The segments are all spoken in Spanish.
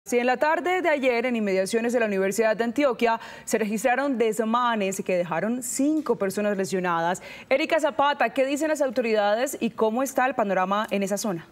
Sí, en la tarde de ayer, en inmediaciones de la Universidad de Antioquia, se registraron desmanes que dejaron 5 personas lesionadas. Erika Zapata, ¿qué dicen las autoridades y cómo está el panorama en esa zona?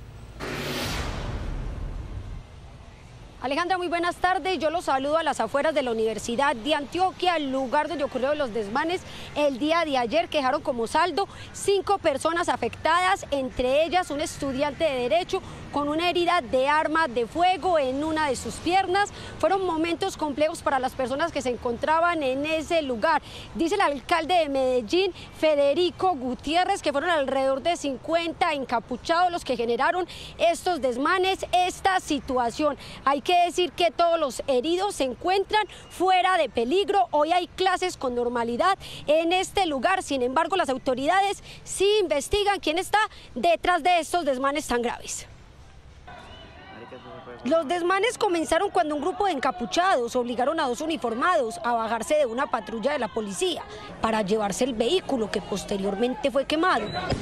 Alejandra, muy buenas tardes. Yo los saludo a las afueras de la Universidad de Antioquia, el lugar donde ocurrieron los desmanes el día de ayer, que dejaron como saldo 5 personas afectadas, entre ellas un estudiante de Derecho con una herida de arma de fuego en una de sus piernas. Fueron momentos complejos para las personas que se encontraban en ese lugar. Dice el alcalde de Medellín, Federico Gutiérrez, que fueron alrededor de 50 encapuchados los que generaron estos desmanes, esta situación. Hay que decir que todos los heridos se encuentran fuera de peligro. Hoy hay clases con normalidad en este lugar. Sin embargo, las autoridades sí investigan quién está detrás de estos desmanes tan graves. Los desmanes comenzaron cuando un grupo de encapuchados obligaron a 2 uniformados a bajarse de una patrulla de la policía para llevarse el vehículo, que posteriormente fue quemado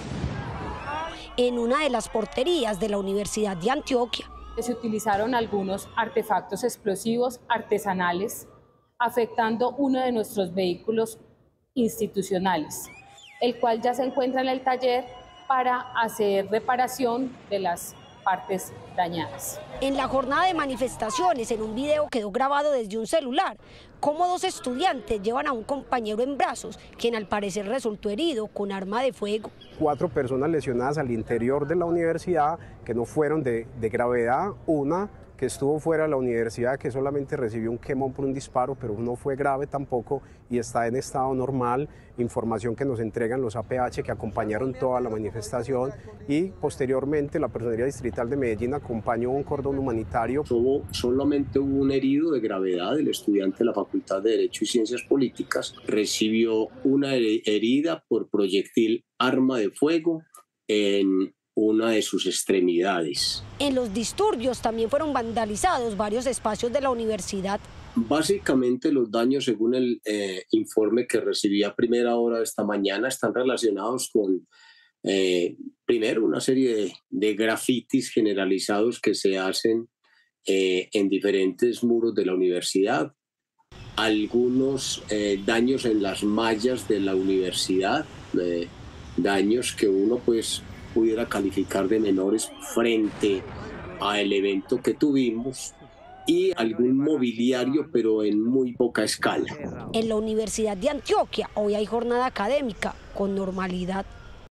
en una de las porterías de la Universidad de Antioquia. Se utilizaron algunos artefactos explosivos artesanales, afectando uno de nuestros vehículos institucionales, el cual ya se encuentra en el taller para hacer reparación de las partes dañadas. En la jornada de manifestaciones, en un video quedó grabado desde un celular cómo 2 estudiantes llevan a un compañero en brazos, quien al parecer resultó herido con arma de fuego. 4 personas lesionadas al interior de la universidad que no fueron de gravedad, una que estuvo fuera de la universidad que solamente recibió un quemón por un disparo, pero no fue grave tampoco y está en estado normal. Información que nos entregan los APH que acompañaron toda la manifestación, y posteriormente la Personería Distrital de Medellín acompañó un cordón humanitario. Solamente hubo un herido de gravedad, el estudiante de la Facultad de Derecho y Ciencias Políticas recibió una herida por proyectil arma de fuego en una de sus extremidades. En los disturbios también fueron vandalizados varios espacios de la universidad. Básicamente los daños, según el informe que recibí a primera hora de esta mañana, están relacionados con, primero, una serie de grafitis generalizados que se hacen en diferentes muros de la universidad, algunos daños en las mallas de la universidad, daños que uno pues pudiera calificar de menores frente al evento que tuvimos, y algún mobiliario, pero en muy poca escala. En la Universidad de Antioquia hoy hay jornada académica con normalidad.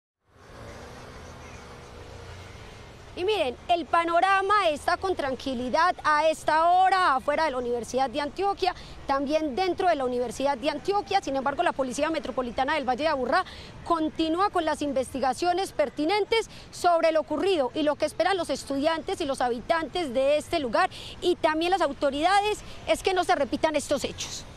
Y miren, el panorama está con tranquilidad a esta hora afuera de la Universidad de Antioquia, también dentro de la Universidad de Antioquia. Sin embargo, la Policía Metropolitana del Valle de Aburrá continúa con las investigaciones pertinentes sobre lo ocurrido, y lo que esperan los estudiantes y los habitantes de este lugar y también las autoridades es que no se repitan estos hechos.